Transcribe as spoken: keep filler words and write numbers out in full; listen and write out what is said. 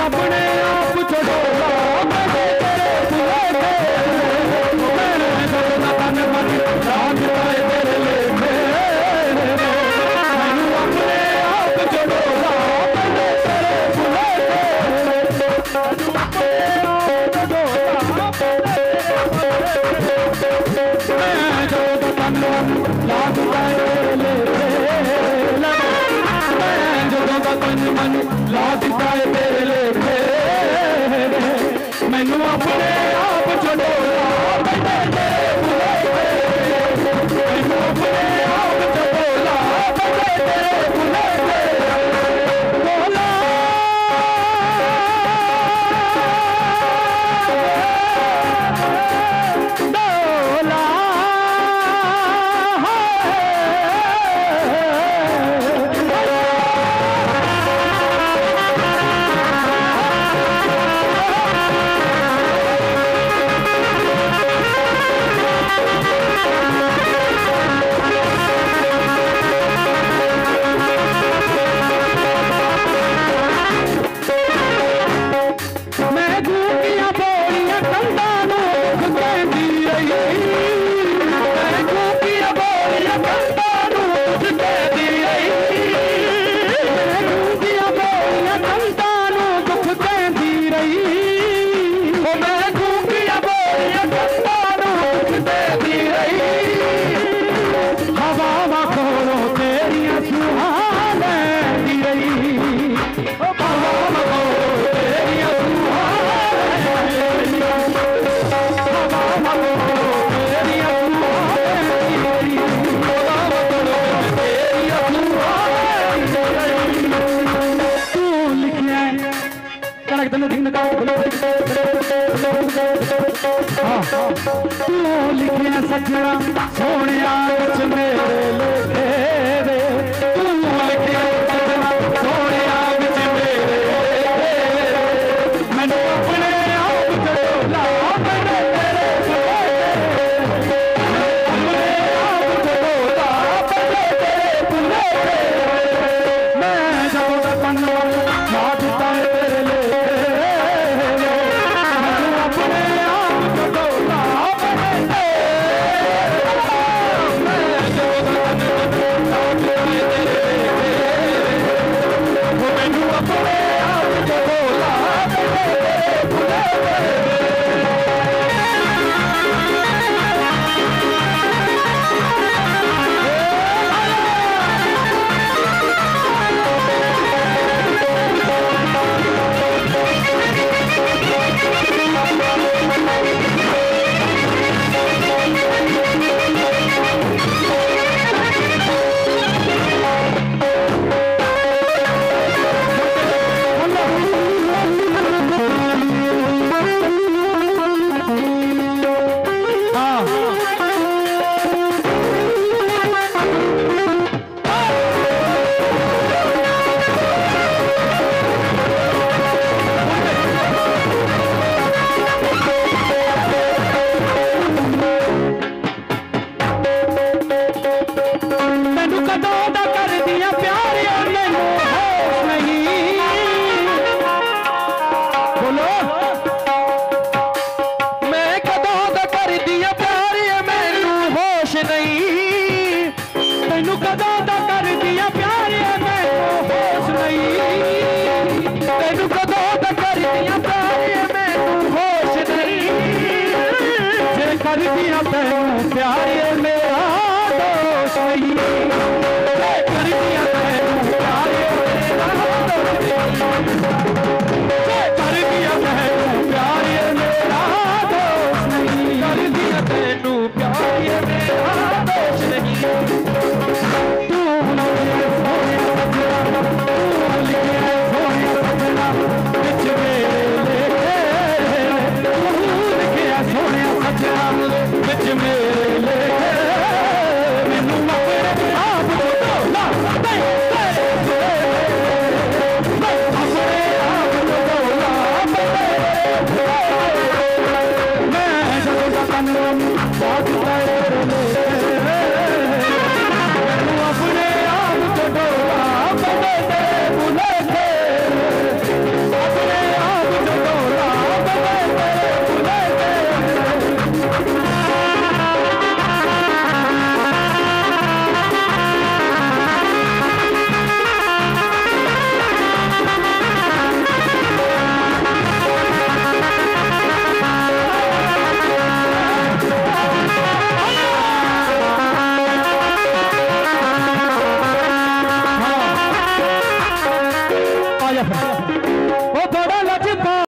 अपने आप चढ़ोला मैंने तेरे बुलेखे मैंने जगदा तन मन लाग पाए तेरे लेखे मैनू अपने आप चढ़ोला मैंने तेरे बुलेखे मैनू अपने आप चढ़ोला मैं जगदा तन मन लाग पाए तेरे लेखे मैं जगदा तन मन लाग पाए तेरे लेखे मैनू अपने आप चढ़ोला मैंने तेरे बुलेखे मैनू अपने आप चढ़ोला मैंने तेरे बुलेखे बोला डोला मैं गूंगियां बोलियां कंधा नूं कहंदी रही मैं गूंगियां बोलियां कंधा नूं कहंदी रही मैं गूंगियां बोलियां कंधा नूं दुख कहंदी रही ओ मैं गूंगियां बोलियां कंधा नूं कहंदी रही हवावां कोलों तेरियां सुहां लैंदी रही ओ हवावां कोलों तेरियां तू लिखिया सजना सोने मेरे लेखे